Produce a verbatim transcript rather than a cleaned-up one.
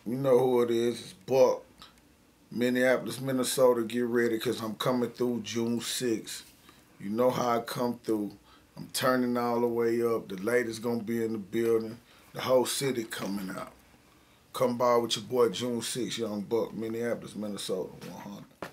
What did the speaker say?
You know who it is. It's Buck. Minneapolis, Minnesota. Get ready because I'm coming through June sixth. You know how I come through. I'm turning all the way up. The ladies going to be in the building. The whole city coming out. Come by with your boy June sixth, Young Buck, Minneapolis, Minnesota, one hundred.